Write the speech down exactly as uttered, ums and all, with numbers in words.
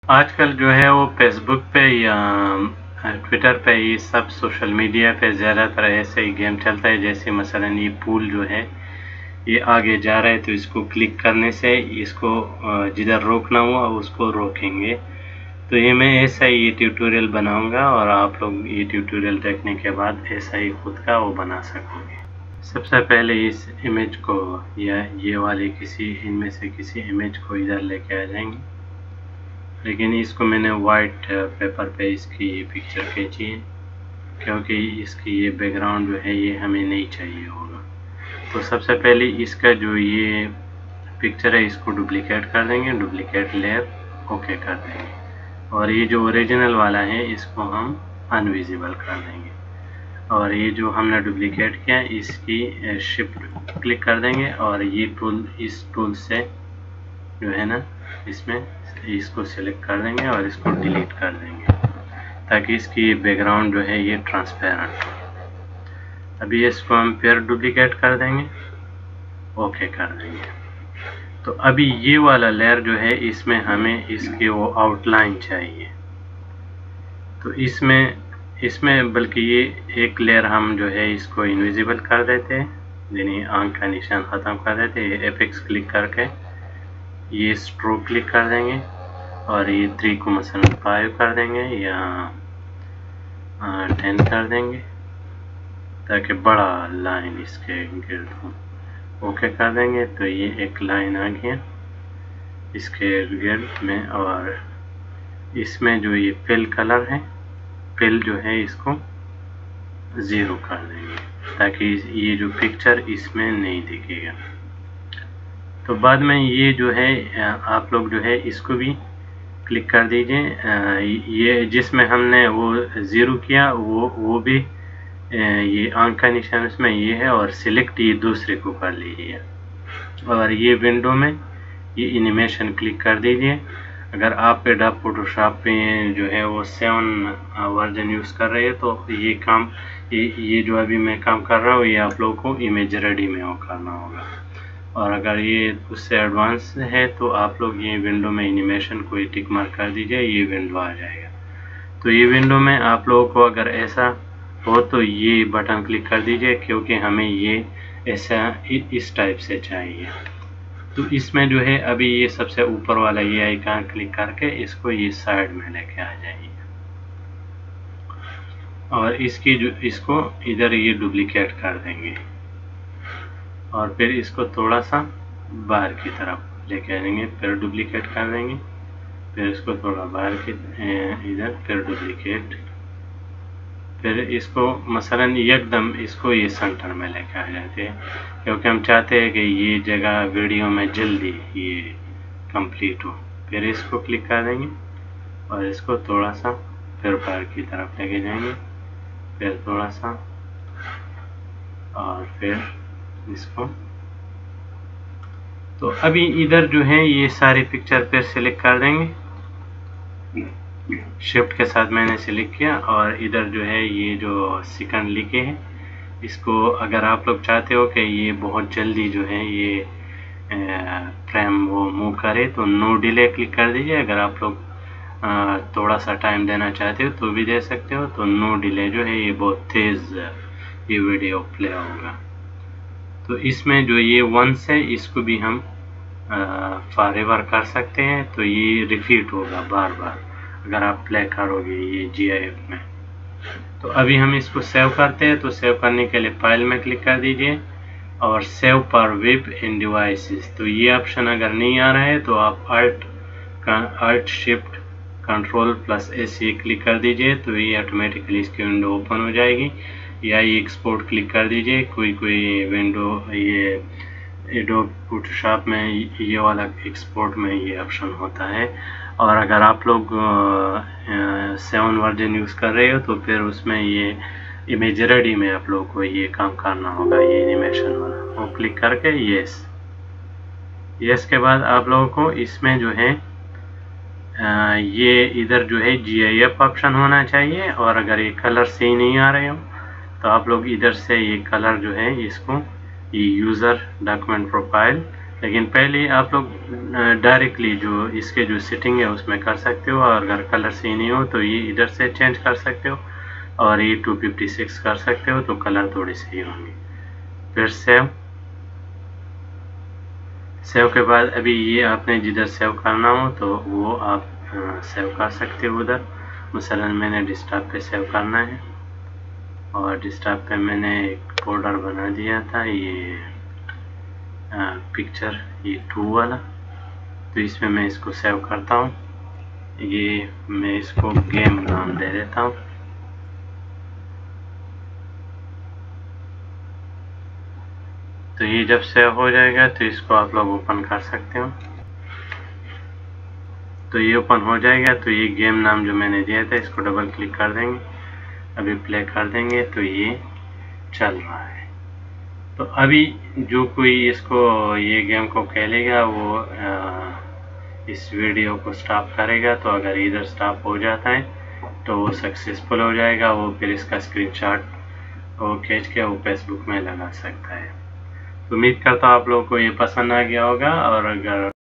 आजकल जो है वो फेसबुक पे या ट्विटर पे ये सब सोशल मीडिया पे ज़्यादातर ऐसे ही गेम चलता है। जैसे मसलन ये पूल जो है ये आगे जा रहा है तो इसको क्लिक करने से इसको जिधर रोकना हुआ उसको रोकेंगे। तो ये मैं ऐसा ही ये ट्यूटोरियल बनाऊंगा और आप लोग ये ट्यूटोरियल देखने के बाद ऐसा ही खुद का वो बना सकोगे। सबसे पहले इस इमेज को या ये वाले किसी इनमें से किसी इमेज को इधर लेके आ जाएंगे, लेकिन इसको मैंने वाइट पेपर पे इसकी पिक्चर खींची है क्योंकि इसकी ये बैकग्राउंड जो है ये हमें नहीं चाहिए होगा। तो सबसे पहले इसका जो ये पिक्चर है इसको डुप्लीकेट कर देंगे, डुप्लीकेट लेयर ओके कर देंगे, और ये जो ओरिजिनल वाला है इसको हम अनविजिबल कर देंगे। और ये जो हमने डुप्लीकेट किया इसकी शिफ्ट क्लिक कर देंगे और ये टूल इस टूल से जो है ना इसमें इसको सिलेक्ट कर देंगे और इसको डिलीट कर देंगे ताकि इसकी बैकग्राउंड जो है ये ट्रांसपेरेंट हो। अभी इसको हम फिर डुप्लीकेट कर देंगे, ओके कर देंगे। तो अभी ये वाला लेयर जो है इसमें हमें इसकी वो आउटलाइन चाहिए। तो इसमें इसमें बल्कि ये एक लेयर हम जो है इसको इनविजिबल कर देते हैं, यानी आंख का निशान ख़त्म कर देते हैं। एपेक्स क्लिक करके ये स्ट्रोक क्लिक कर देंगे और ये थ्री को मसलन फाइव कर देंगे या टेन कर देंगे ताकि बड़ा लाइन इसके गिर्द हो। ओके कर देंगे तो ये एक लाइन आ गया इसके गिर्द में। और इसमें जो ये फिल कलर है, फिल जो है इसको ज़ीरो कर देंगे ताकि ये जो पिक्चर इसमें नहीं दिखेगा। तो बाद में ये जो है आप लोग जो है इसको भी क्लिक कर दीजिए। ये जिसमें हमने वो ज़ीरो किया वो वो भी ये आंख का निशान इसमें ये है और सिलेक्ट ये दूसरे को कर लीजिए। और ये विंडो में ये एनिमेशन क्लिक कर दीजिए। अगर आप एडोब फोटोशॉप पे जो है वो सेवन वर्जन यूज़ कर रहे हैं तो ये काम ये ये जो अभी मैं काम कर रहा हूँ ये आप लोगों को इमेज रेडी में वो करना होगा। और अगर ये उससे एडवांस है तो आप लोग ये विंडो में एनिमेशन को टिक मार्क कर दीजिए, ये विंडो आ जाएगा। तो ये विंडो में आप लोगों को अगर ऐसा हो तो ये बटन क्लिक कर दीजिए क्योंकि हमें ये ऐसा इस टाइप से चाहिए। तो इसमें जो है अभी ये सबसे ऊपर वाला ये आइकन क्लिक करके इसको ये साइड में लेके आ जाइए और इसकी जो इसको इधर ये डुप्लीकेट कर देंगे और फिर इसको थोड़ा सा बाहर की तरफ लेके आ जाएंगे, फिर डुप्लीकेट कर देंगे, फिर इसको थोड़ा बाहर की इधर फिर डुप्लीकेट, फिर इसको मसलन एकदम इसको ये सेंटर में लेके आ जाते हैं क्योंकि हम चाहते हैं कि ये जगह वीडियो में जल्दी ये कंप्लीट हो। फिर इसको क्लिक कर देंगे और इसको थोड़ा सा फिर बाहर की तरफ लेके जाएंगे, फिर थोड़ा सा और फिर इसको। तो अभी इधर जो है ये सारी पिक्चर फिर सिलेक्ट कर देंगे, शिफ्ट के साथ मैंने सिलेक्ट किया और इधर जो है ये जो सेकंड लिखे हैं इसको अगर आप लोग चाहते हो कि ये बहुत जल्दी जो है ये फ्रेम वो मूव करे तो नो डिले क्लिक कर दीजिए। अगर आप लोग थोड़ा सा टाइम देना चाहते हो तो भी दे सकते हो। तो नो डिले जो है ये बहुत तेज़ ये वीडियो प्ले होगा। तो इसमें जो ये वंस है इसको भी हम फॉरएवर कर सकते हैं, तो ये रिपीट होगा बार बार अगर आप प्ले करोगे ये जी आई एफ में। तो अभी हम इसको सेव करते हैं, तो सेव करने के लिए फाइल में क्लिक कर दीजिए और सेव पर वेब इन डिवाइसेस। तो ये ऑप्शन अगर नहीं आ रहा है तो आप alt alt shift control plus S ये क्लिक कर दीजिए तो ये ऑटोमेटिकली इसकी विंडो ओपन हो जाएगी। या ये एक्सपोर्ट क्लिक कर दीजिए, कोई कोई विंडो ये एडोब फोटोशॉप में ये वाला एक्सपोर्ट में ये ऑप्शन होता है। और अगर आप लोग सेवन वर्जन यूज़ कर रहे हो तो फिर उसमें ये इमेज रेडी में आप लोग को ये काम करना होगा, ये एनिमेशन वाला वो क्लिक करके यस यस के बाद आप लोगों को इसमें जो है आ, ये इधर जो है जी आई एफ ऑप्शन होना चाहिए। और अगर ये कलर सही नहीं आ रहे हो तो आप लोग इधर से ये कलर जो है इसको ये यूज़र डॉक्यूमेंट प्रोफाइल लेकिन पहले आप लोग डायरेक्टली जो इसके जो सेटिंग है उसमें कर सकते हो, और अगर कलर सही नहीं हो तो ये इधर से चेंज कर सकते हो, और ये टू फिफ्टी सिक्स कर सकते हो तो कलर थोड़ी सही होंगे। फिर सेव सेव के बाद अभी ये आपने जिधर सेव करना हो तो वो आप सेव कर सकते हो उधर। मसलन मैंने डेस्कटॉप पे सेव करना है, और डेस्कटॉप पे मैंने एक फोल्डर बना दिया था, ये पिक्चर, ये टू वाला। तो इसमें मैं इसको सेव करता हूँ। ये मैं इसको गेम नाम दे देता हूँ। तो ये जब सेव हो जाएगा तो इसको आप लोग ओपन कर सकते हो। तो ये ओपन हो जाएगा। तो ये गेम नाम जो मैंने दिया था इसको डबल क्लिक कर देंगे, अभी प्ले कर देंगे तो ये चल रहा है। तो अभी जो कोई इसको ये गेम को खेलेगा वो आ, इस वीडियो को स्टॉप करेगा। तो अगर इधर स्टॉप हो जाता है तो वो सक्सेसफुल हो जाएगा। वो फिर इसका स्क्रीनशॉट वो खींच के वो फेसबुक में लगा सकता है। तो उम्मीद करता हूँ आप लोगों को ये पसंद आ गया होगा, और अगर